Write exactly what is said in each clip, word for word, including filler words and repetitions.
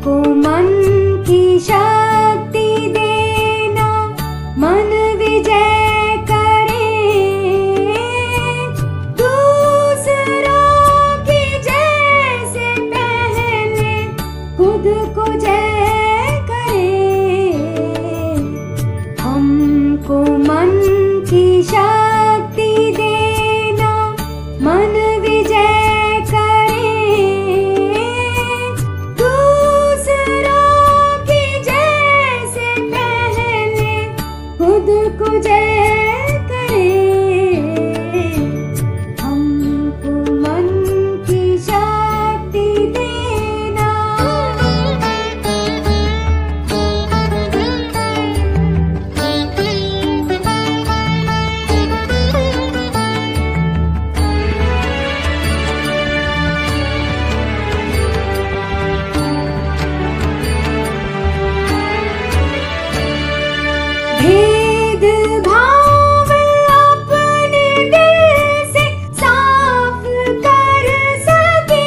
हमको मन की शक्ति देना, मन विजय करे, दूसरों की जय से पहले खुद को जय करे। हमको मन की शक्ति देना, मन विजय करे, दूसरों की जय से पहले खुद को जय करे। हमको मन की शक्ति देना। भेद भाव अपने दिल से साफ कर सके,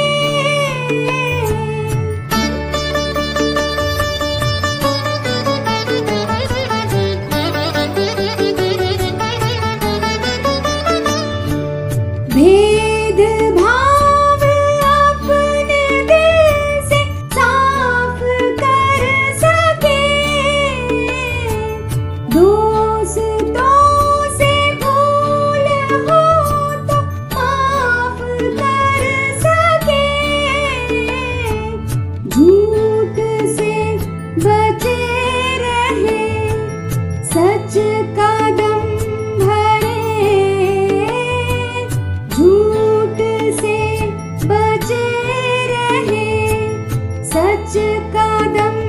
भेद भाव अपने दिल से साफ कर सके, दोस्तों से भूल हो तो माफ कर सके, झूठ से बचे रहे, सच का दम भरे, झूठ से बचे रहे, सच का दम